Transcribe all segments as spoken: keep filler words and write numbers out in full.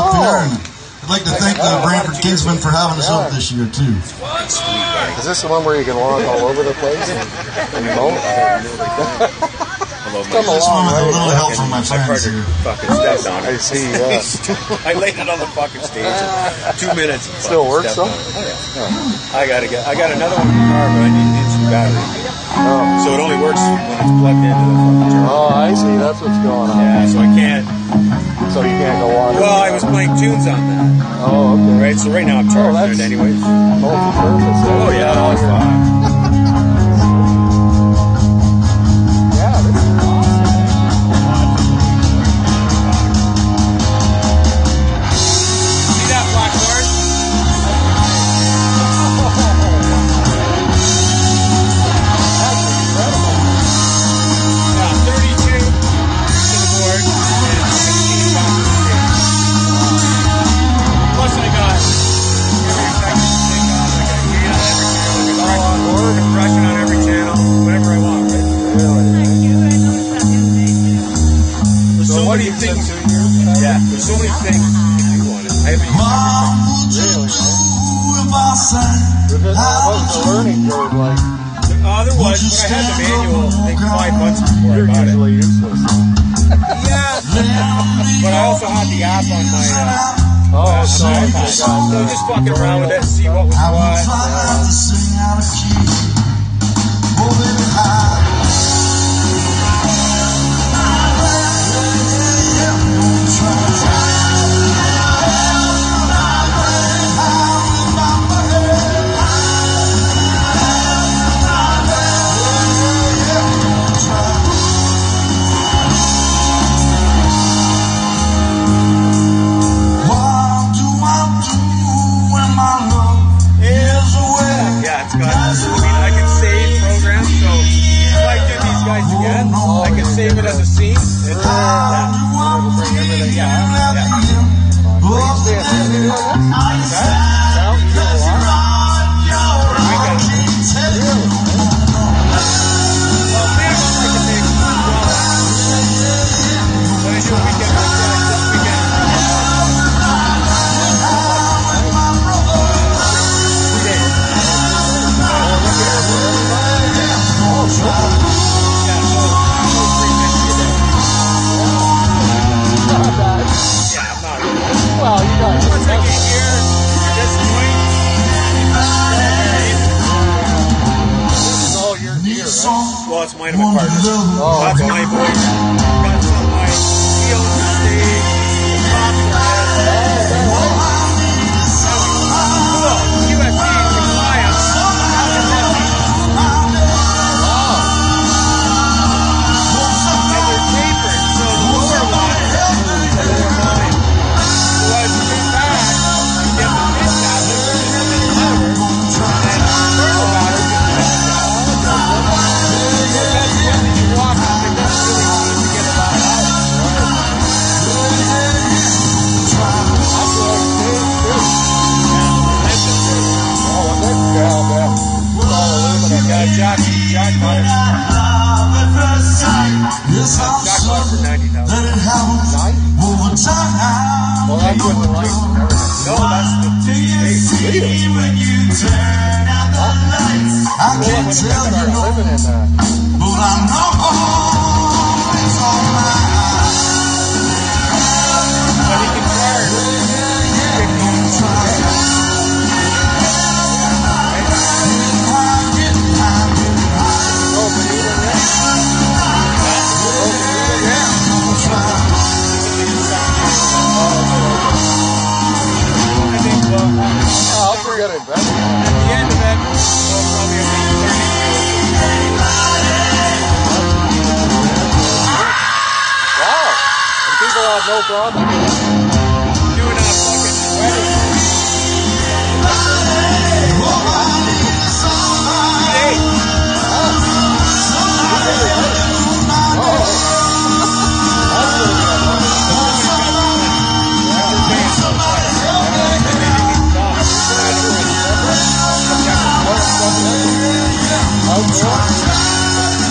up here. I'd like to thank the Brantford Kingsmen for having us up this year, too. Is this the one where you can walk all over the place and, and mow? Come along with a little help from my friends here. Fucking stepped on it. I see, yeah. I laid it on the fucking stage in two minutes. Still works, though? Yeah. I gotta get. I got another one in the car, but I need an instant battery. Oh. So it only works when it's plugged into the fucking charger. Oh, I see. That's what's going on. Yeah, so I can't. So you can't go on. Well, I was playing tunes on that. Oh, okay. Right. So right now I'm charging oh, it anyways. Multi-purpose. Oh yeah, no, it's fine. What do you think? Yeah, there's so many things if you want it. I haven't used everything. Really? What was the learning curve like? Uh, there was, but I had the manual, I think, five months before You're I got usually it. useless. Yeah, but I also had the app on my uh, oh, uh, so iPad. So just fucking around with it, see what was what. Save it as a scene. It's, uh, yeah. It'll bring everything. Yeah. Yeah. Well, it's mine and my partner's. Oh, that's okay. My voice. Got some my he owns the stage. The props are U S C can fly us. And they're tapered, so the lower one is mine. So as you get back, you get the mid tablet, which is the cover, and the turtle battery gets the mid tablet. Jack, Jack bought it. Jack bought it for ninety thousand. Nine? Well, that's with the lights and everything. No, that's the stage. I can't tell you no, living in that. But I know it's all right. But he can charge fifteen dollars. I'll forget it, Ben. At the end of it, we'll probably have thirty. Wow. And people have no problem doing a fucking wedding. Hey.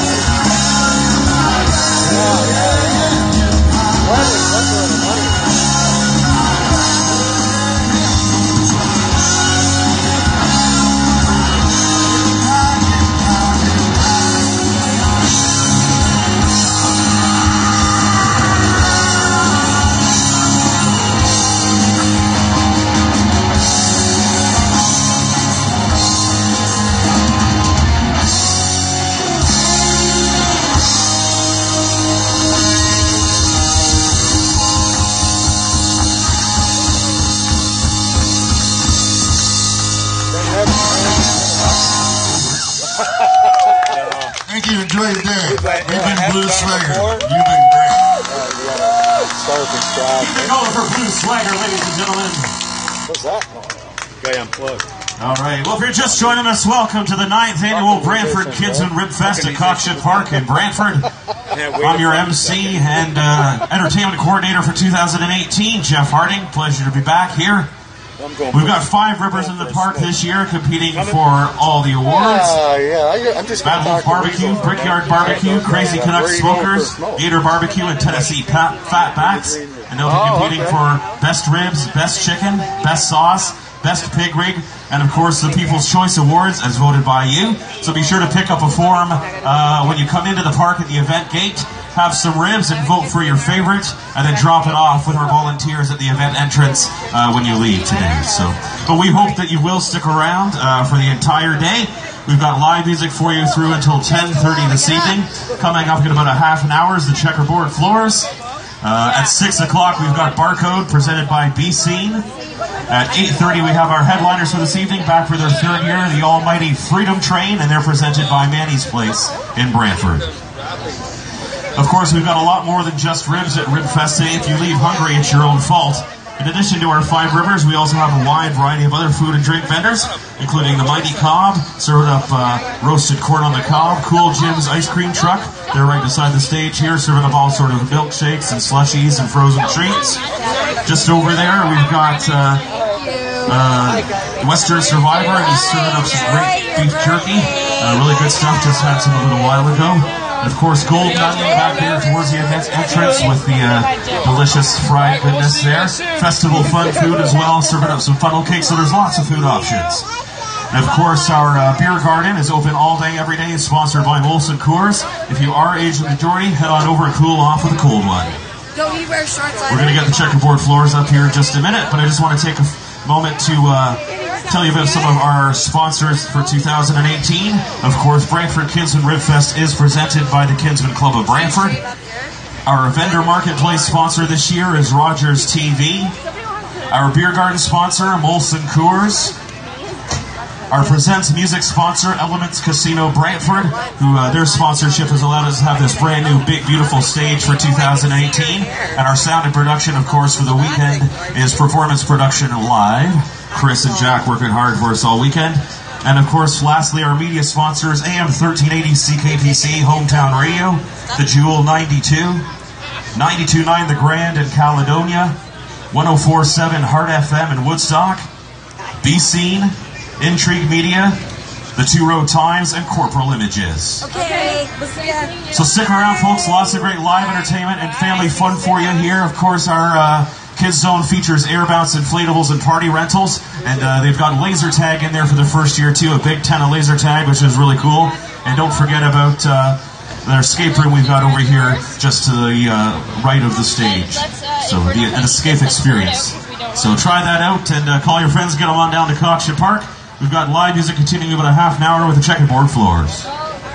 What is, what's the money? Thank you. Enjoy your day. You've like, been yeah, Blue have fun Swagger. before. You've been great. Call for Blue Swagger, ladies and gentlemen. What's that? Okay, unplugged. All right. Well, if you're just joining us, welcome to the ninth annual Brantford Kidsman Ribfest at Cockshit Park in Brantford. I'm your M C and uh, entertainment coordinator for two thousand eighteen, Jeff Harding. Pleasure to be back here. We've got five ribbers in the park this year competing for all the awards. Uh, yeah, I'm just Battle of Barbecue, Brickyard Barbecue, Crazy Canuck Smokers, Gator Barbecue, and Tennessee Pat, Fatbacks. And they'll be competing for best ribs, best chicken, best sauce, best pig rig, and of course the People's Choice Awards as voted by you. So be sure to pick up a form uh, when you come into the park at the event gate. Have some ribs and vote for your favorite, and then drop it off with our volunteers at the event entrance uh, when you leave today. So, but we hope that you will stick around uh, for the entire day. We've got live music for you through until ten thirty this evening. Coming up in about a half an hour is the checkerboard floors. Uh, at six o'clock we've got Barcode presented by B-Scene. At eight thirty we have our headliners for this evening, back for their third year, the almighty Freedom Train, and they're presented by Manny's Place in Brantford. Of course, we've got a lot more than just ribs at Ribfest today. If you leave hungry, it's your own fault. In addition to our five rivers, we also have a wide variety of other food and drink vendors, including the Mighty Cobb, serving up uh, roasted corn on the cob, Cool Jim's ice cream truck. They're right beside the stage here, serving up all sort of milkshakes and slushies and frozen treats. Just over there, we've got uh, uh, Western Survivor, and he's serving up some great beef jerky. Uh, really good stuff, just had some a little while ago. And of course, Golden Onion back there towards the event entrance with the uh, delicious fried goodness there. Festival fun food as well, serving up some funnel cakes, so there's lots of food options. And of course, our uh, beer garden is open all day, every day, sponsored by Molson Coors. If you are age majority, head on over and cool off with a cold one. Don't you wear shorts? We're going to get the checkerboard floors up here in just a minute, but I just want to take a moment to uh, tell you about some of our sponsors for two thousand eighteen. Of course, Brantford Kinsman Ribfest is presented by the Kinsman Club of Brantford. Our vendor marketplace sponsor this year is Rogers T V. Our beer garden sponsor, Molson Coors. Our Presents music sponsor, Elements Casino Brantford, who uh, their sponsorship has allowed us to have this brand new, big, beautiful stage for two thousand eighteen. And our sound and production, of course, for the weekend is Performance Production Live. Chris and Jack working hard for us all weekend. And of course, lastly, our media sponsors, A M thirteen eighty C K P C, Hometown Radio, The Jewel ninety-two, ninety-two point nine The Grand in Caledonia, one oh four point seven Heart F M in Woodstock, B-Scene, Intrigue Media, The Two Road Times, and Corporal Images. Okay. So stick around, folks. Lots of great live entertainment and family fun for you here. Of course, our uh, Kids Zone features air bounce inflatables and party rentals, and uh, they've got laser tag in there for the first year too, a big ten of laser tag, which is really cool. And don't forget about uh, their escape room we've got over here just to the uh, right of the stage. So the, an escape experience. So try that out and uh, call your friends, get them on down to Cockshit Park. We've got live music continuing about a half an hour with the checkerboard floors.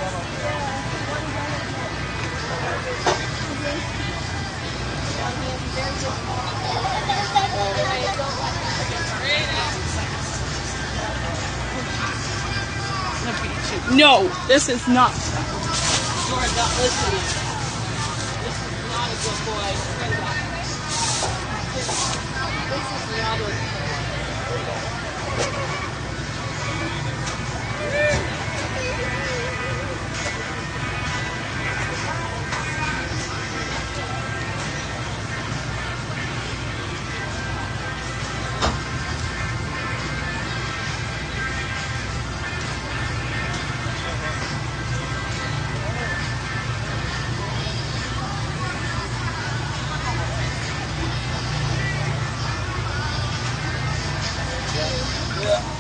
No, this is not. You're not listening. This is not a good boy. This is not a Yeah.